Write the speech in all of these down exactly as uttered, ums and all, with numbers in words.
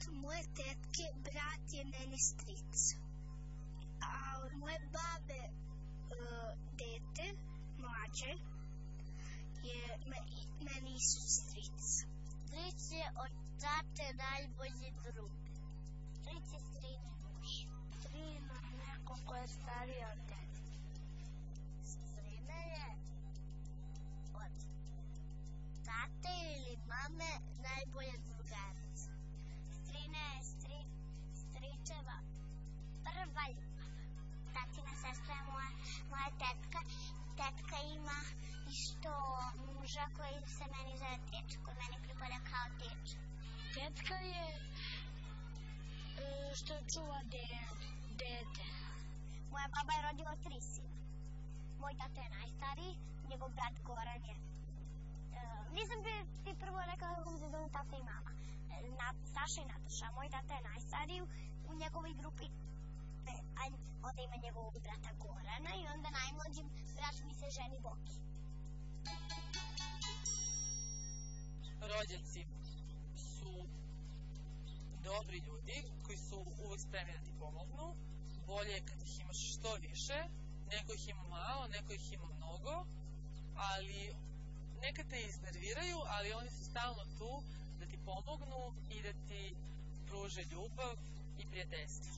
moje tetke brat je meni stric. A od moje babe dete, mlađe, je meni isto stric. Stric je od tate najbolji drug. Stric je strinin muž. Strina je neko ko je stariji od tebe. Strina je od tate ili mame najbolja drugarica. Strina je stri, stričeva prva ljubav. Tatina sestra je moja, moja tetka. Tetka ima isto muža koji se meni zove Teča, koji meni pripada kao Teča. Tetka je što čuva dete. Moja baba je rodila tri sina. Moj tata je najstariji, njegov brat Goran je. Nisam bi ti prvo rekla kako mi se zove tata i mama. Saša i Nataša. Moj tata je najstariji u njegovoj grupi. A onda ima njegovog brata Gorana i onda najmlađim brat mi se ženi Boki. Rođaci su dobri ljudi koji su uvek spremni da ti pomognu. Bolje je kad ih imaš što više, neko ih ima malo, neko ih ima mnogo, ali nekad te iznerviraju, ali oni su stalno tu da ti pomognu i da ti pruže ljubav i prijateljstvo.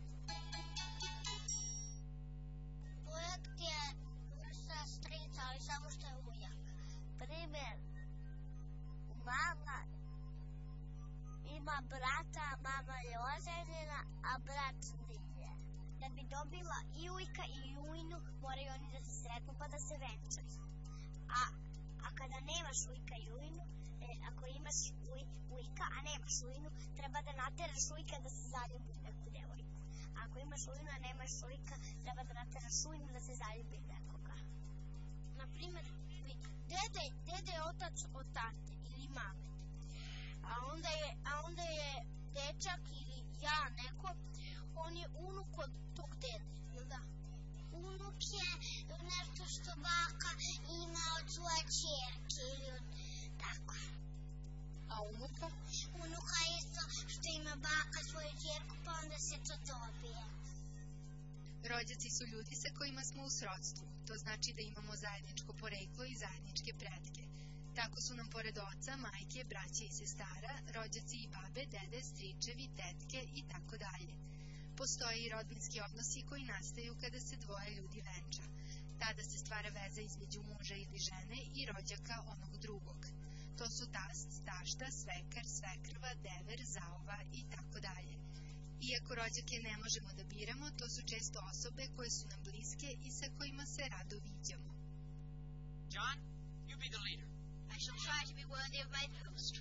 Ujak je vrsta strica, ali samo što je ujak. Primjer, mama ima brata, mama je oženjena, a brat nije. Da bi dobila i ujka i ujnu, moraju oni da se sretnu pa da se venčaju. A, a kada nemaš ujka i ujnu, e, ako imaš uj, ujka, a nemaš ujnu, treba da nateraš ujka da se zaljubi u neku devojku. A ako imaš ujnu, a nemaš ujka, treba da nateraš ujnu da se zaljubi u nekoga. Naprimer, dede, dede je otac od tate ili mame. A onda je, a onda je dečak ili ja neko, on je unuk od tog dede, jel da? Unuk je nešto što baka ima od svoje ćerke ili od tako. A unuka? Unuka je isto što ima baka svoju ćerku pa onda se to dobije. Rođaci su ljudi sa kojima smo u srodstvu. To znači da imamo zajedničko poreklo i zajedničke pretke. Tako su nam pored oca, majke, braće i sestara, rođaci i babe, dede, stričevi, tetke i tako dalje. Postoje i rodbinski odnosi koji nastaju kada se dvoje ljudi venča. Tada se stvara veza između muža ili žene i rođaka onog drugog. To su tast, tašta, svekar, svekrva, dever, zaova i tako dalje. Iako rođake ne možemo da biramo, to su često osobe koje su nam bliske i sa kojima se rado viđamo. John, you be the leader. I shall try to be worthy of my post.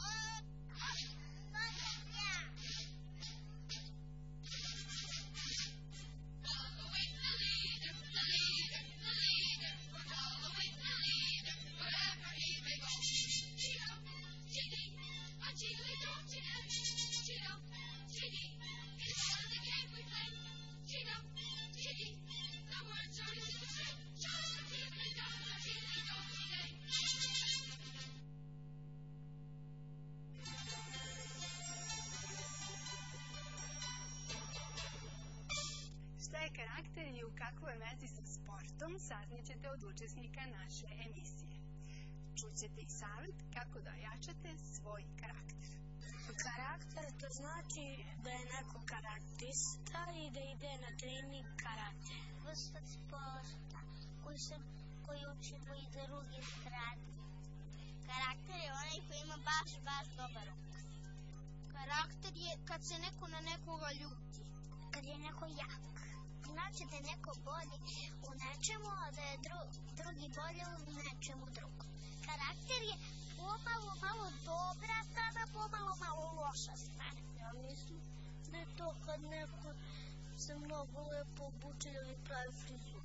Šta je karakter i u kakvoj vezi sa sportom saznaćete od učesnika naše emisije. Čućete i savjet kako da ojačate svoj karakter. Karakter to znači da je neko karakterista i da ide na trening karate. Vrsta sporta koji, se, koji učimo i druge strane. Karakter je onaj koji ima baš, baš dobar ukus. Karakter je kad se neko na nekoga ljuti. Kad je neko jak. Znači da je neko bolji u nečemu, a da je dru, drugi bolji u nečemu drugom. Karakter je pomalo malo dobra strana, pomalo malo loša strana. Ja mislim da je to kad neko se mnogo lepo obuče ili pravi frizuru.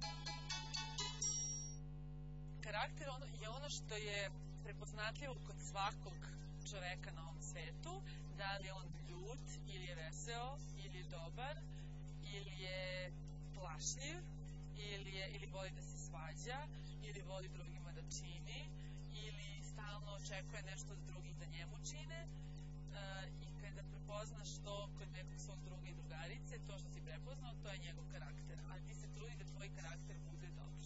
Karakter je ono što je prepoznatljivo kod svakog čoveka na ovom svetu, da li je on ljut, ili je veseo, ili je dobar, ili je plašljiv, ili, je, ili voli da se svađa, ili voli drugima da čini, ili stalno očekuje nešto od drugih da njemu čine. E, i kada prepoznaš to kod nekog svog druga i drugarice, to što si prepoznao, to je njegov karakter, a ti se trudi da tvoj karakter bude dobar.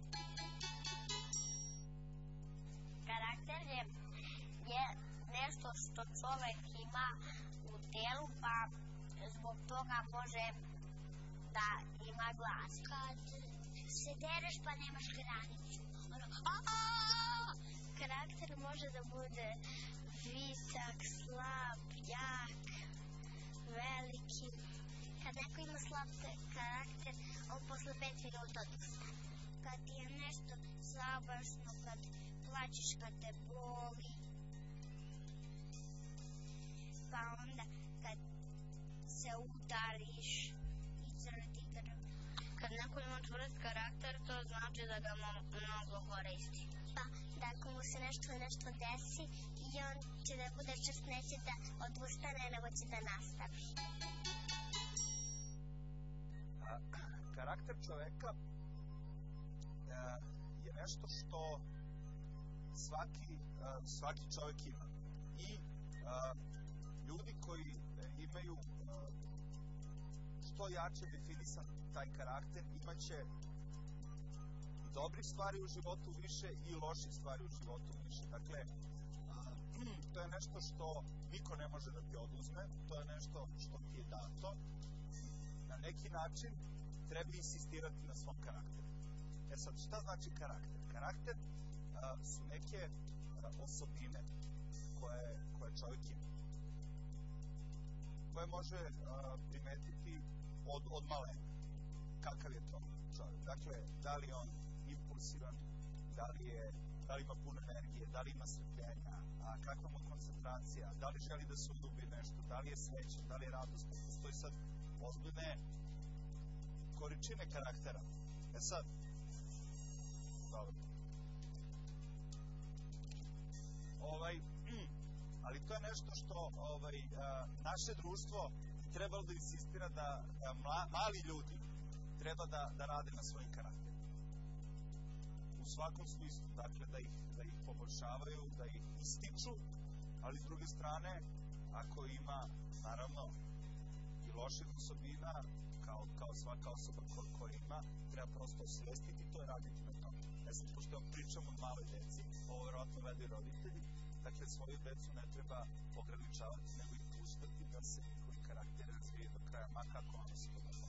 Karakter je, je nešto što čovek ima u telu, pa zbog toga može da ima glas. Kad se dereš pa nemaš granicu. Karakter može da bude visok, slab, jak, veliki. Kad neko ima slab karakter, on posle pet minuta odustane. Kad ti je nešto zabašno, kad plačeš, kad te boli, pa onda kad se udariš i crti krv. Kad neko ima tvrd karakter, to znači da ga mnogo koristi. Pa da ako mu se nešto nešto desi i on će da bude čest, neće da odustane, nego će da nastavi. A, karakter čoveka e, je nešto što svaki, e, svaki čovek ima. I e, ljudi koji imaju e, što jače definisan taj karakter, imaće dobrih stvari u životu više i loših stvari u životu više. Dakle, a, to je nešto što niko ne može da ti oduzme, to je nešto što ti je dato. Na neki način treba insistirati na svom karakteru. E sad, šta znači karakter? Karakter a, su neke a, osobine koje, koje čovjek ima, koje može a, primetiti od, od malena. Kakav je to čovjek? Dakle, da li on impulsivan, da li, je, da li ima puno energije, da li ima strpljenja, a kakva mu koncentracija, da li želi da se udubi nešto, da li je srećan, da li je radostan. Postoji sad ozbiljne količine karaktera. E sad, dobro. Ovaj, ali to je nešto što ovaj, a, naše društvo trebalo da insistira da, da mla, mali ljudi treba da, da rade na svojim karakterima. U svakom smislu, dakle, da ih, da ih poboljšavaju, da ih ističu, ali s druge strane, ako ima, naravno, i loših osobina, kao, kao svaka osoba ko, koja ima, treba prosto osvestiti to i raditi na tome. Ja sam, pošto vam pričam od male deci, ovo vjerojatno vedu i roditelji, dakle, svoju decu ne treba ograničavati, nego ih pustati da se njihovi karakteri razvije do kraja, ma kako ono se podoba.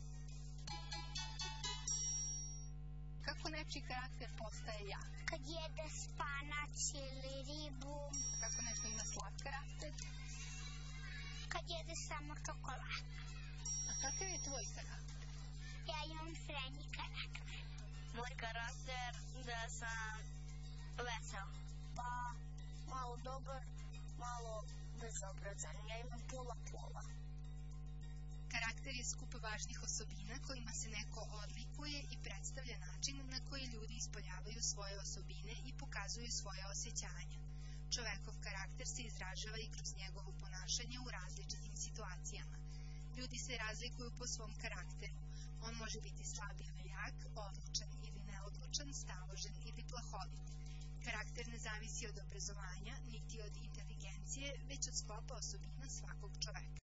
Kako nečiji karakter postaje jak? Kad jede spanac ili ribu. A kako neko ima slab karakter? Kad jede samo čokoladu. A kakav je tvoj karakter? Ja imam srednji karakter. Moj karakter da sam vesel. Pa malo dobar, malo bezobrazan. Ja imam pola pola. Karakter je skup važnih osobina kojima se neko odlikuje i predstavlja način na koji ljudi ispoljavaju svoje osobine i pokazuju svoje osjećanja. Čovekov karakter se izražava i kroz njegovo ponašanje u različitim situacijama. Ljudi se razlikuju po svom karakteru. On može biti slab ili jak, odlučan ili neodlučan, staložen ili plahovit. Karakter ne zavisi od obrazovanja, niti od inteligencije, već od sklopa osobina svakog čoveka.